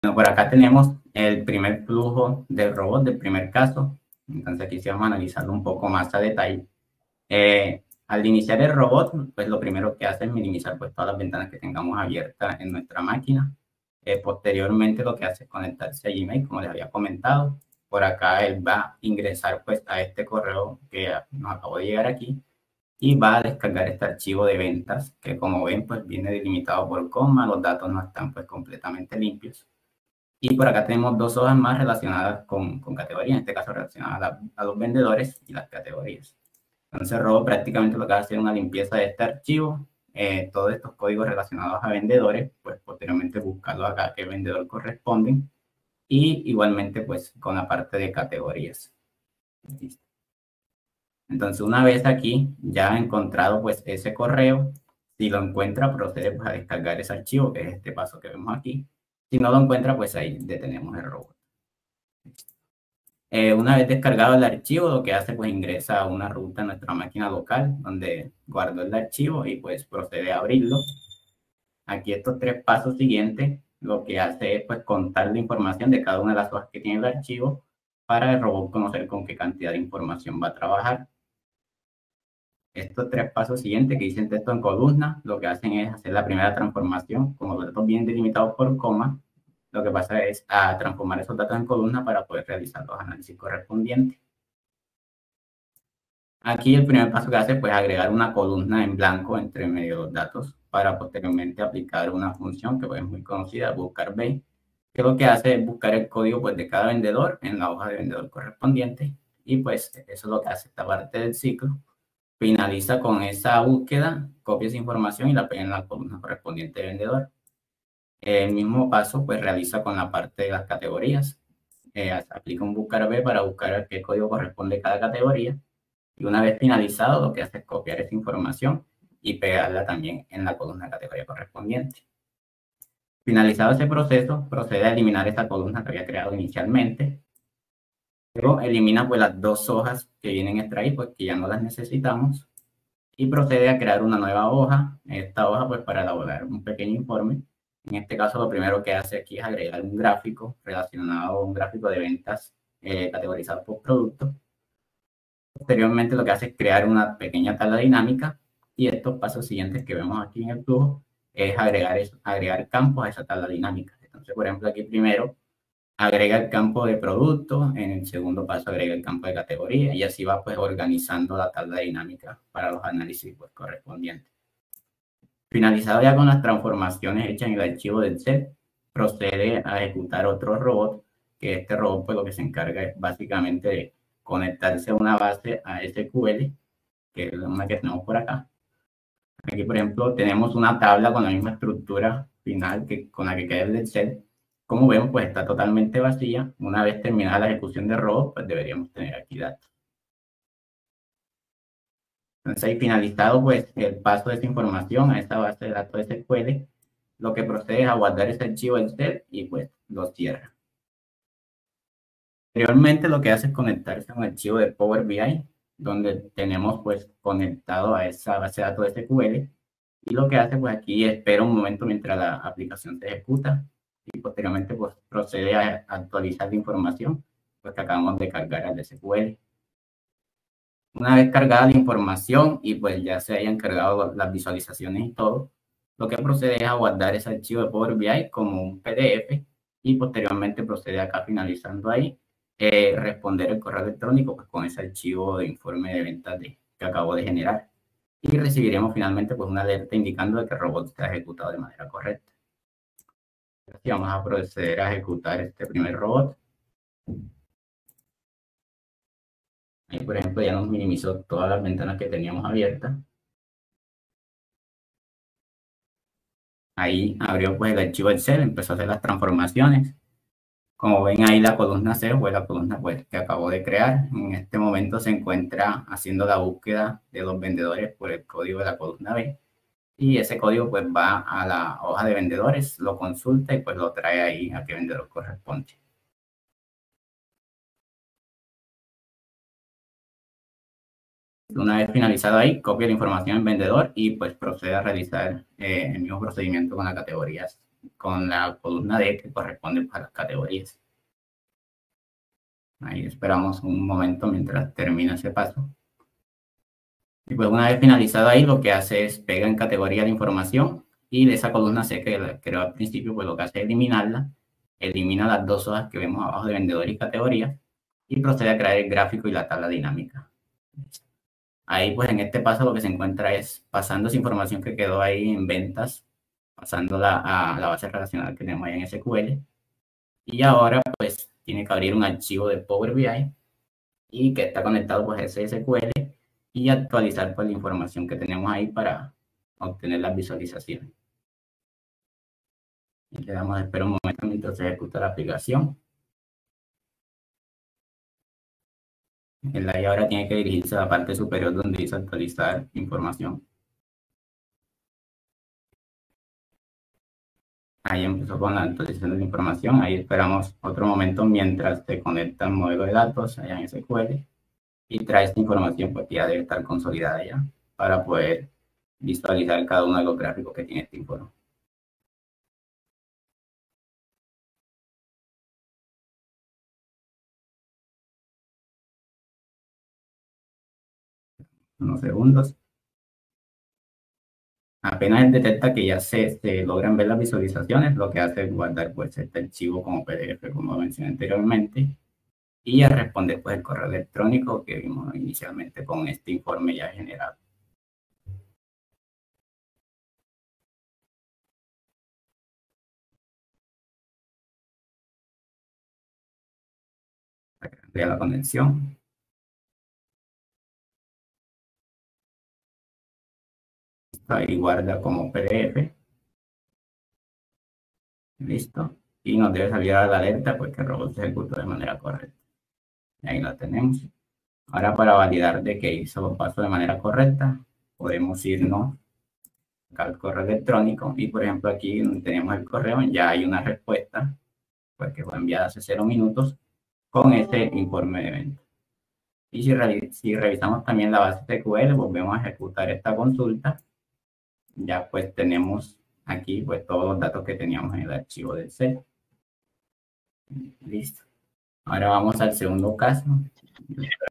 Bueno, por acá tenemos el primer flujo del robot, del primer caso. Entonces aquí sí vamos a analizarlo un poco más a detalle. Al iniciar el robot, pues lo primero que hace es minimizar pues todas las ventanas que tengamos abiertas en nuestra máquina. Posteriormente lo que hace es conectarse a Gmail, como les había comentado. Por acá él va a ingresar pues a este correo que nos acabó de llegar aquí y va a descargar este archivo de ventas que, como ven, pues viene delimitado por coma, los datos no están pues completamente limpios. Y por acá tenemos dos hojas más relacionadas con categorías, en este caso relacionadas a los vendedores y las categorías. Entonces, Robo prácticamente lo que va a hacer es una limpieza de este archivo, todos estos códigos relacionados a vendedores, pues posteriormente buscarlo acá a qué vendedor corresponden, y igualmente pues con la parte de categorías. Listo. Entonces, una vez aquí ya encontrado pues ese correo, si lo encuentra, procede pues a descargar ese archivo, que es este paso que vemos aquí. Si no lo encuentra, pues ahí detenemos el robot. Una vez descargado el archivo, lo que hace pues ingresa a una ruta en nuestra máquina local donde guardó el archivo y pues procede a abrirlo. Aquí estos tres pasos siguientes lo que hace es pues contar la información de cada una de las hojas que tiene el archivo para el robot conocer con qué cantidad de información va a trabajar. Estos tres pasos siguientes que dicen texto en columna, lo que hacen es hacer la primera transformación. Como los datos vienen delimitados por coma, lo que pasa es a transformar esos datos en columna para poder realizar los análisis correspondientes. Aquí el primer paso que hace es pues, agregar una columna en blanco entre medio de los datos para posteriormente aplicar una función que pues, es muy conocida, buscar B, que lo que hace es buscar el código pues, de cada vendedor en la hoja de vendedor correspondiente, y pues eso es lo que hace esta parte del ciclo. Finaliza con esa búsqueda, copia esa información y la pega en la columna correspondiente de vendedor. El mismo paso pues realiza con la parte de las categorías. Aplica un buscar B para buscar a qué código corresponde cada categoría. Y una vez finalizado, lo que hace es copiar esa información y pegarla también en la columna de categoría correspondiente. Finalizado ese proceso, procede a eliminar esa columna que había creado inicialmente. Luego elimina pues las dos hojas que vienen extraídas, pues que ya no las necesitamos. Y procede a crear una nueva hoja. Esta hoja pues para elaborar un pequeño informe. En este caso lo primero que hace aquí es agregar un gráfico relacionado a un gráfico de ventas categorizado por producto. Posteriormente lo que hace es crear una pequeña tabla dinámica, y estos pasos siguientes que vemos aquí en el flujo es agregar campos a esa tabla dinámica. Entonces, por ejemplo, aquí primero agrega el campo de producto, en el segundo paso agrega el campo de categoría, y así va pues organizando la tabla dinámica para los análisis pues, correspondientes. Finalizado ya con las transformaciones hechas en el archivo del Excel, procede a ejecutar otro robot, que este robot pues lo que se encarga es básicamente de conectarse a una base a SQL, que es una que tenemos por acá. Aquí, por ejemplo, tenemos una tabla con la misma estructura final que con la que queda el Excel. Como vemos, pues está totalmente vacía. Una vez terminada la ejecución del robot, pues deberíamos tener aquí datos. Entonces, ahí finalizado pues el paso de esa información a esta base de datos SQL, lo que procede es a guardar ese archivo Excel y pues lo cierra. Anteriormente lo que hace es conectarse a un archivo de Power BI, donde tenemos pues conectado a esa base de datos SQL, y lo que hace pues aquí espera un momento mientras la aplicación se ejecuta y posteriormente pues procede a actualizar la información pues que acabamos de cargar al SQL. Una vez cargada la información y pues ya se hayan cargado las visualizaciones y todo, lo que procede es a guardar ese archivo de Power BI como un PDF, y posteriormente procede acá finalizando ahí, responder el correo electrónico pues con ese archivo de informe de ventas que acabo de generar. Y recibiremos finalmente pues una alerta indicando que el robot está ejecutado de manera correcta. Así vamos a proceder a ejecutar este primer robot. Ahí, por ejemplo, ya nos minimizó todas las ventanas que teníamos abiertas. Ahí abrió pues el archivo Excel, empezó a hacer las transformaciones. Como ven ahí, la columna C fue la columna pues, que acabo de crear. En este momento se encuentra haciendo la búsqueda de los vendedores por el código de la columna B. Y ese código pues va a la hoja de vendedores, lo consulta y pues lo trae ahí a qué vendedor corresponde. Una vez finalizado ahí, copia la información en vendedor y pues procede a realizar el mismo procedimiento con las categorías con la columna D que corresponde a las categorías. Ahí esperamos un momento mientras termina ese paso. Y pues una vez finalizado ahí, lo que hace es pega en categoría la información y de esa columna C que creó al principio, pues lo que hace es eliminarla. Elimina las dos hojas que vemos abajo de vendedor y categoría y procede a crear el gráfico y la tabla dinámica. Ahí pues en este paso lo que se encuentra es pasando esa información que quedó ahí en ventas, pasándola a la base relacional que tenemos ahí en SQL. Y ahora pues tiene que abrir un archivo de Power BI y que está conectado pues a ese SQL y actualizar pues la información que tenemos ahí para obtener las visualizaciones. Y le damos a esperar un momento mientras se ejecuta la aplicación. El AI ahora tiene que dirigirse a la parte superior donde dice actualizar información. Ahí empezó con la actualización de la información. Ahí esperamos otro momento mientras se conecta el modelo de datos allá en SQL y trae esta información, pues ya debe estar consolidada ya para poder visualizar cada uno de los gráficos que tiene este informe. Unos segundos. Apenas detecta que ya se logran ver las visualizaciones, lo que hace es guardar pues este archivo como PDF, como mencioné anteriormente, y a responder pues el correo electrónico que vimos inicialmente con este informe ya generado. Crea la conexión. Ahí guarda como PDF. Listo. Y nos debe salir a la alerta pues que el robot se ejecutó de manera correcta. Y ahí la tenemos. Ahora para validar de que hizo los pasos de manera correcta, podemos irnos al correo electrónico y por ejemplo aquí donde tenemos el correo ya hay una respuesta pues que fue enviada hace 0 minutos con este informe de venta. Y si revisamos también la base SQL, volvemos a ejecutar esta consulta, ya pues tenemos aquí pues todos los datos que teníamos en el archivo del C. Listo. Ahora vamos al segundo caso.